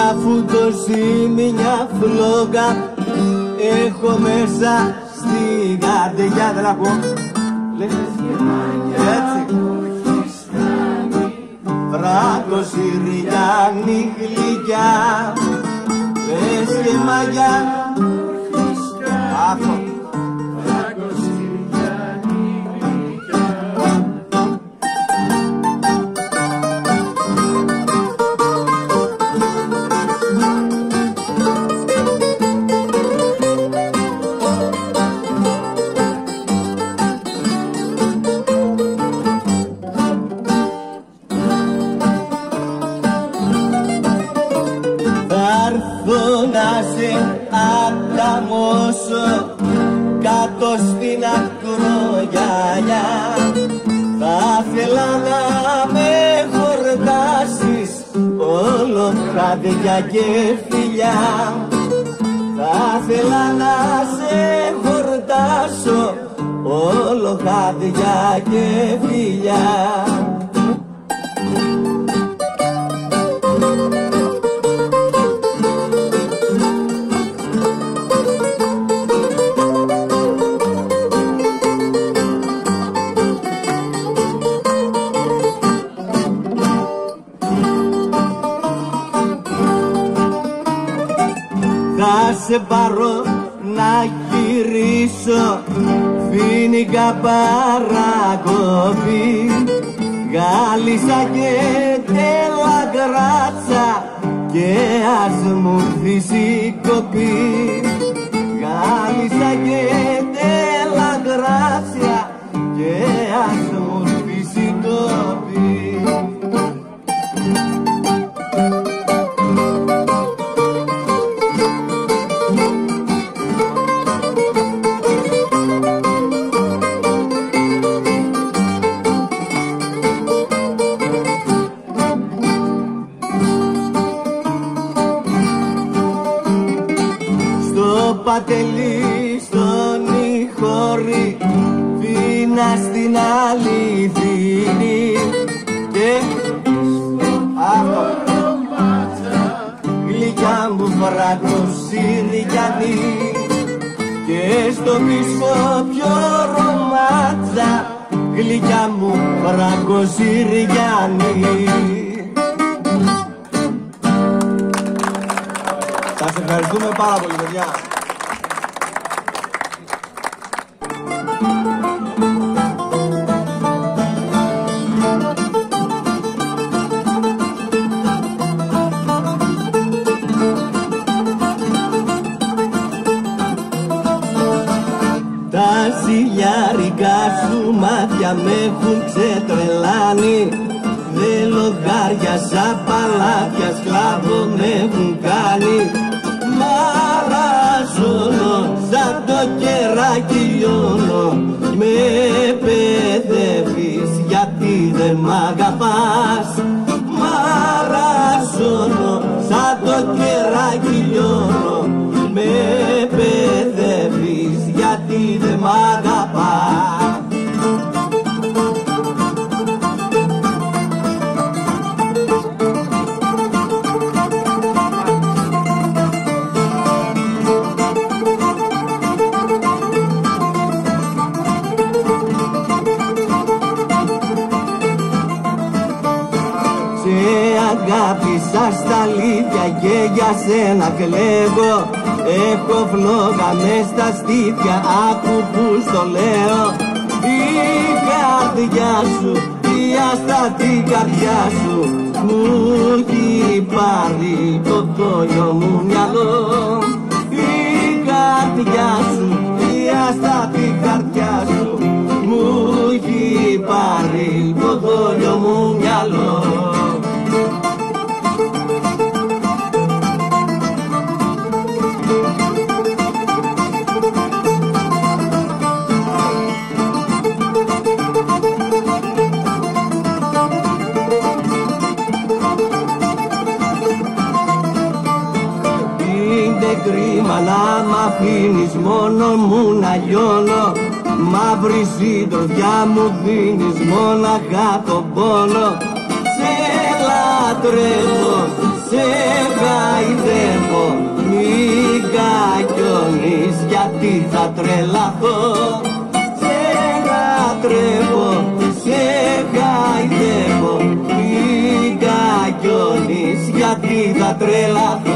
αφού τόση μια φλόγα έχω μέσα στην καρδιά. Δεν ακούω. Έτσι. Βράκο Συριάννη γλυκιά, πες και μαγιά. Αυτό. Να σε ανταμώσω κάτω στην ακρογιαλιά. Θα θέλα να με χορτάσεις όλο χάδια και φιλιά. Θα θέλα να σε χορτάσω όλο χάδια και φιλιά. Θα σε πάρω να γυρίσω φοίνικα παρακοπή, γάλισσα και τέλα γράτσα και ας μου έρθεις η κοπή. Γάλισσα και τέλα γράτσα και ας μου έρθεις η κοπή. Πατελή στον Ιχώρη, φίνα στην αληθινή και γλυκιά μου φραγκοσυριανή και στο πίσω πιο ρομάτσα, γλυκιά μου φραγκοσυριανή. Σας ευχαριστούμε πάρα πολύ, παιδιά. Τα ζηλιάρικα σου μάτια με έχουν ξετρελάνει, δε λογάριασα παλάτια σκλάβο με έχουν κάνει. Μαραζώνω σαν το κεράκι λιώνω, με παιδεύεις γιατί δεν μ' αγαπάς. Μαραζώνω σαν το κεράκι λιώνω, με παιδεύεις γιατί δεν μ' αγαπάς. Αγάπησα στα αλήθεια και για σένα κλαίγω. Έχω φλόγα μες στα στήθια, άκου που στο λέω. Η καρδιά σου, η αστατή καρδιά σου, μου έχει πάρει το δόλιο μου μυαλό. Η καρδιά σου, η αστατή καρδιά σου, μου έχει πάρει το δόλιο μου μυαλό. Κρίμα να μ' αφήνεις μόνο μου να λιώνω. Μαύρη συντροφιά μου δίνεις μόναχα τον πόνο. Σε λατρεύω, σε θα τρελαθώ. Σε λατρεύω, σε χαϊδεύω, μην κακιώνεις γιατί θα τρελαθώ.